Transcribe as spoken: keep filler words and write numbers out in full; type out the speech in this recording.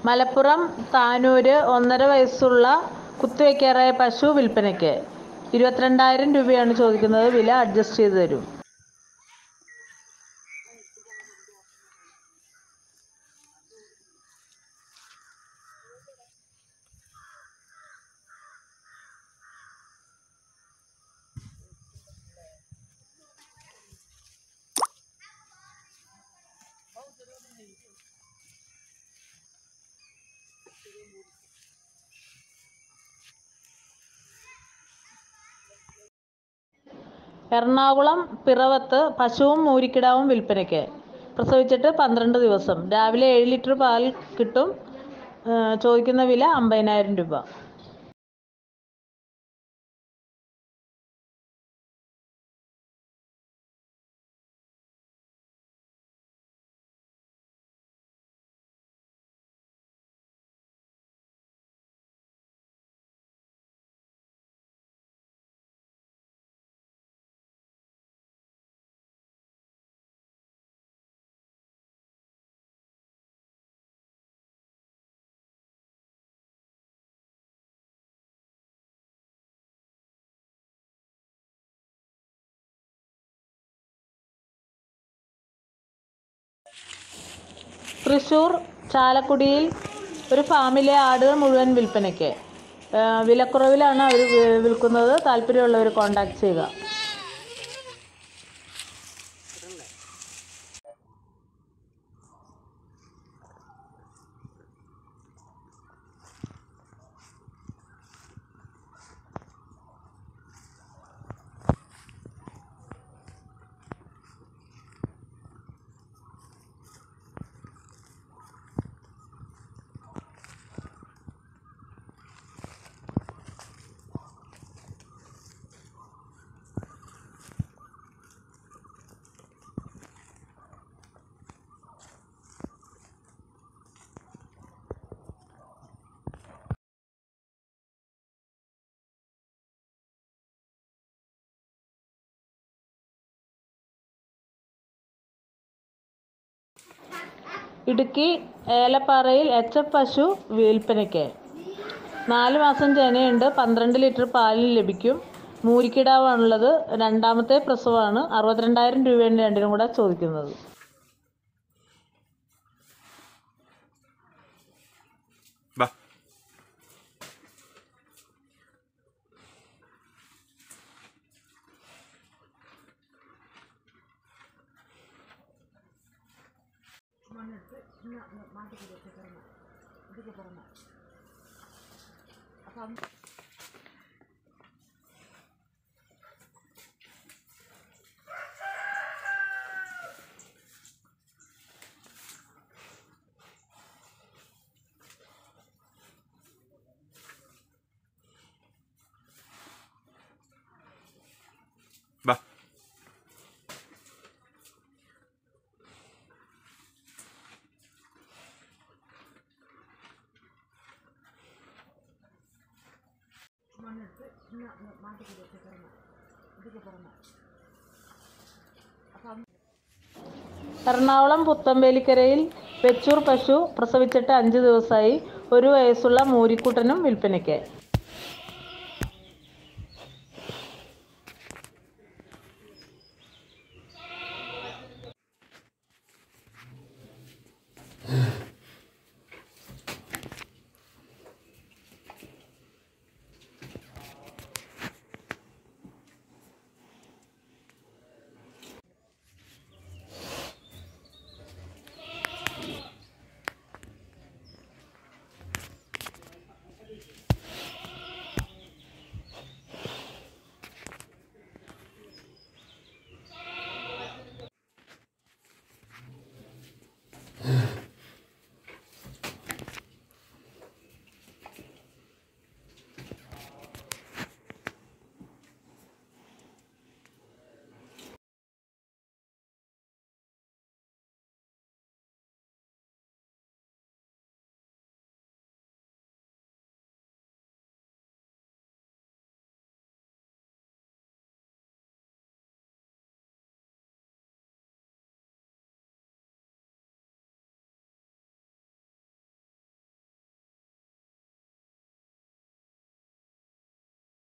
മലപ്പുറം താനൂര് ഒന്നര വയസ്സുള്ള കുത്തിവയ്ക്കാറായ പശു വിൽപ്പനയ്ക്ക്. ഇരുപത്തിരണ്ടായിരം രൂപയാണ് ചോദിക്കുന്നത്. വില അഡ്ജസ്റ്റ് ചെയ്ത് തരും. എറണാകുളം പിറവത്ത് പശുവും മൂരിക്കിടാവും വിൽപ്പനയ്ക്ക്. പ്രസവിച്ചിട്ട് പന്ത്രണ്ട് ദിവസം. രാവിലെ ഏഴ് ലിറ്റർ പാൽ കിട്ടും. ചോദിക്കുന്ന വില അമ്പതിനായിരം രൂപ. തൃശ്ശൂർ ചാലക്കുടിയിൽ ഒരു ഫാമിലെ ആടുകൾ മുഴുവൻ വിൽപ്പനയ്ക്ക്. വിലക്കുറവിലാണ് അവർ വിൽക്കുന്നത്. താല്പര്യമുള്ളവർ കോൺടാക്ട് ചെയ്യുക. ഇടുക്കി ഏലപ്പാറയിൽ എച്ച് എഫ് പശു വിൽപ്പനയ്ക്ക്. നാല് മാസം ചെനയുണ്ട്. പന്ത്രണ്ട് ലിറ്റർ പാലിന് ലഭിക്കും. മൂരിക്കിടാവാണുള്ളത്. രണ്ടാമത്തെ പ്രസവമാണ്. അറുപത്തിരണ്ടായിരം രൂപയാണ് രണ്ടിനും കൂടെ ചോദിക്കുന്നത്. എറണാകുളം പുത്തമ്പേലിക്കരയിൽ വെച്ചൂർ പശു പ്രസവിച്ചിട്ട് അഞ്ച് ദിവസമായി. ഒരു വയസ്സുള്ള മൂരിക്കുട്ടനും വിൽപ്പനയ്ക്ക്.